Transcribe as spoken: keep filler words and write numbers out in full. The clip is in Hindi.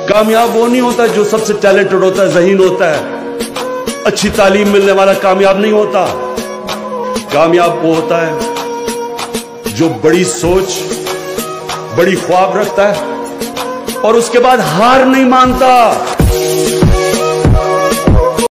कामयाब वो नहीं होता जो सबसे टैलेंटेड होता है, ज़हीन होता है, अच्छी तालीम मिलने वाला कामयाब नहीं होता। कामयाब वो होता है जो बड़ी सोच, बड़ी ख्वाब रखता है और उसके बाद हार नहीं मानता।